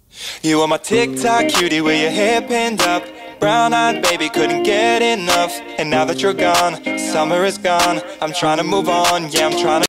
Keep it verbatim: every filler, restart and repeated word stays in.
You are my TikTok cutie with your hair pinned up, brown-eyed baby, couldn't get enough. And now that you're gone, summer is gone, I'm trying to move on, yeah, I'm trying to